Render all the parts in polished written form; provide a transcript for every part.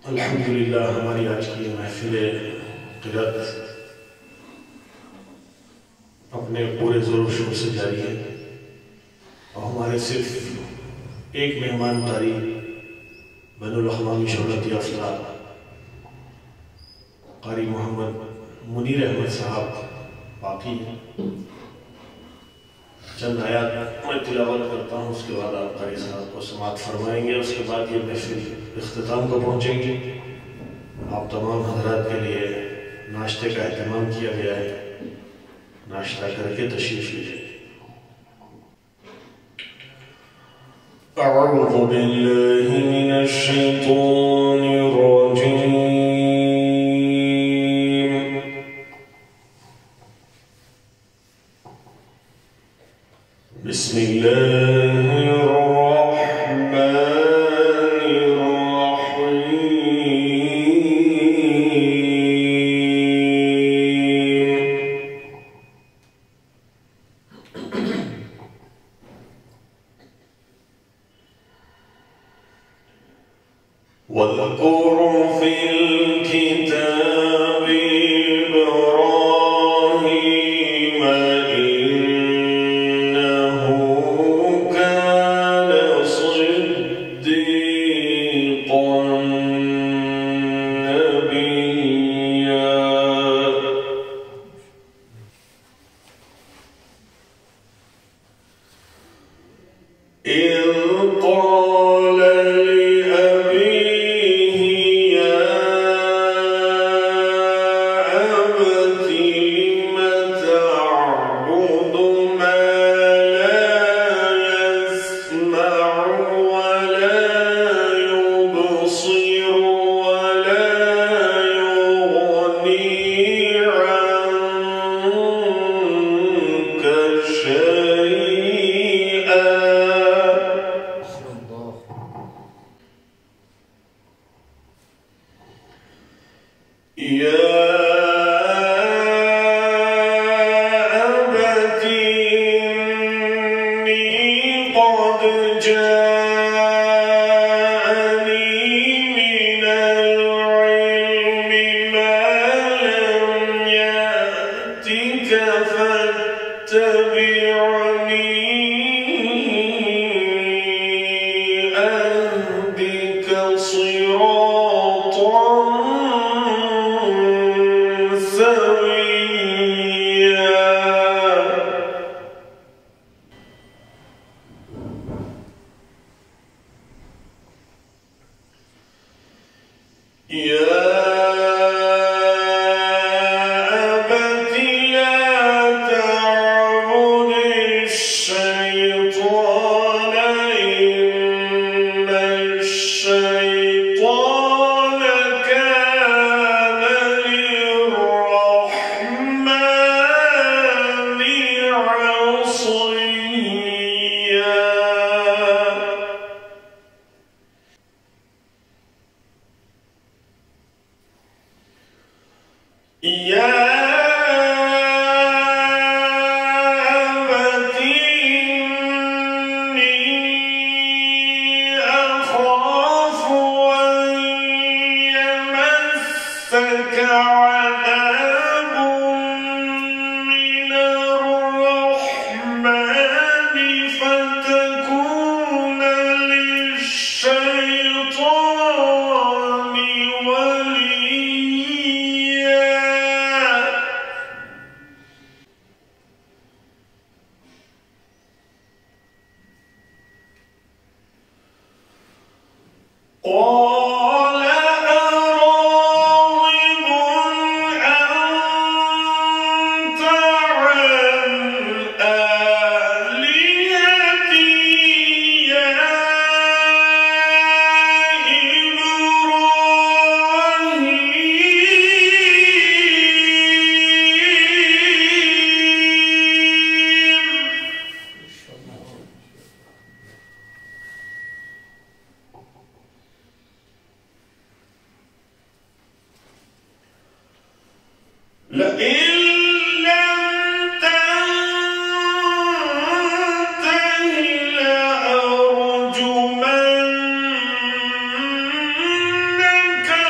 अल्हम्दुलिल्लाह हमारी आज की महफिल क़िरात अपने पूरे ज़ोर शोर से जारी है और हमारे सिर्फ एक मेहमान तारी बैनुल अक़वामी शोहरत याफ़्ता क़ारी मोहम्मद मुनीर अहमद साहब बाकी हैं। चंद आयात मैं तिलावत करता हूँ, उसके बाद आप क़ारी साहब को समाअत फरमाएंगे। उसके बाद ये महफिल इख्तिताम को पहुँचेंगे। आप तमाम हज़रात के लिए नाश्ते का एहतमाम किया गया है, नाश्ता करके तशरीफ़ लीजिए। अऊज़ु बिल्लाहि मिनश शैतानिर रजीम। बिस्मिल्लाहिर रहमानिर रहीम। वज़्कुर फ़िल किताबि इब्राहीम इन्नहु कान सिद्दीक़न नबिय्या। إذ قال لأبيه يا أبت لم تعبد ما لا يسمع ولا يبصر ولا يغني عنك شيئا يا أبت إني قد جاءني من العلم ما لم يأتك فاتبعني أهدك صراطا سويا. يا أبت لا تعبد الشيطان إن الشيطان كان للرحمن عصيا. يا أبت إني أخاف أن يمسك عذاب من الرحمن فتكون للشيطان وليا. قال أراغب أنت عن آلهتي يا لئن لم تنته لأرجمنك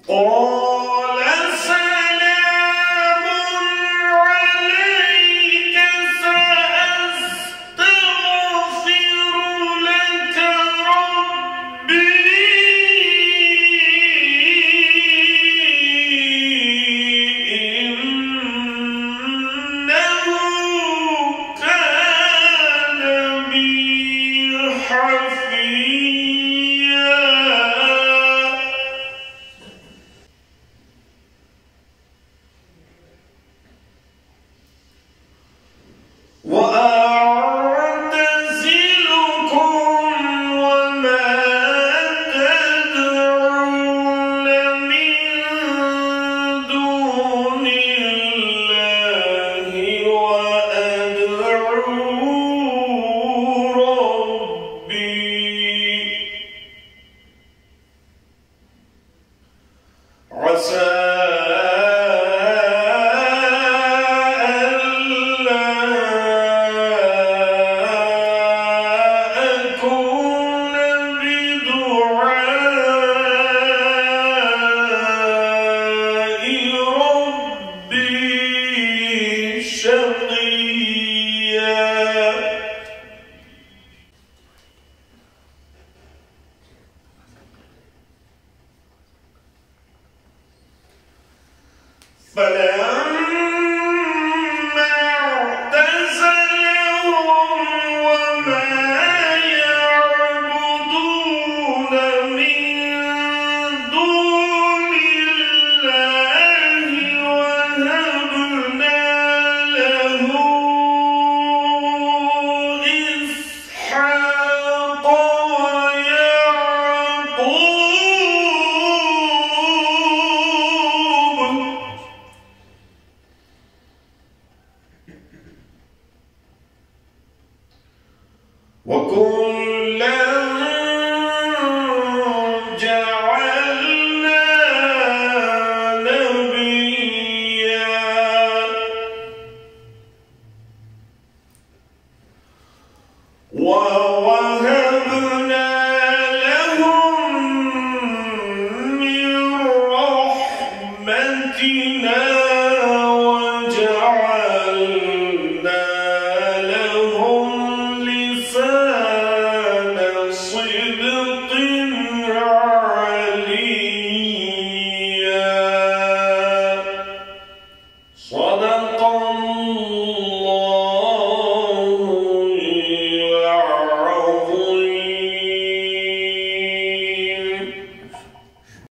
وكلا جعلنا